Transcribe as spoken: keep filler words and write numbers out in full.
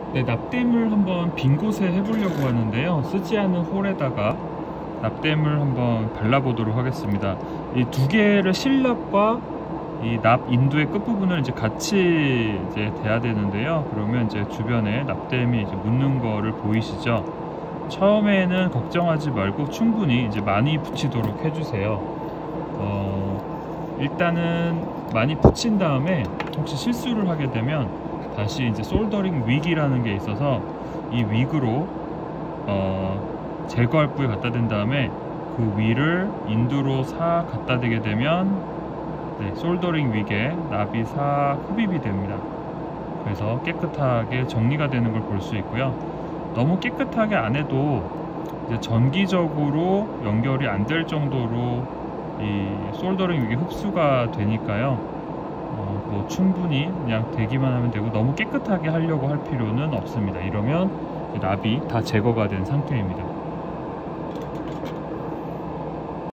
네, 납땜을 한번 빈 곳에 해보려고 하는데요. 쓰지 않은 홀에다가 납땜을 한번 발라보도록 하겠습니다. 이 두 개를 실납과 이 납 인두의 끝부분을 이제 같이 이제 대야 되는데요. 그러면 이제 주변에 납땜이 이제 묻는 거를 보이시죠? 처음에는 걱정하지 말고 충분히 이제 많이 붙이도록 해주세요. 어, 일단은 많이 붙인 다음에 혹시 실수를 하게 되면 다시 이제 솔더링 윅이라는 게 있어서 이 윅으로 어, 제거할 부에 갖다 댄 다음에 그 위를 인두로 싹 갖다 대게 되면 네, 솔더링 윅에 납이 싹 흡입이 됩니다. 그래서 깨끗하게 정리가 되는 걸 볼 수 있고요. 너무 깨끗하게 안 해도 이제 전기적으로 연결이 안 될 정도로 이 솔더링 윅이 흡수가 되니까요. 어, 뭐 충분히 그냥 대기만 하면 되고 너무 깨끗하게 하려고 할 필요는 없습니다. 이러면 납이 다 제거가 된 상태입니다.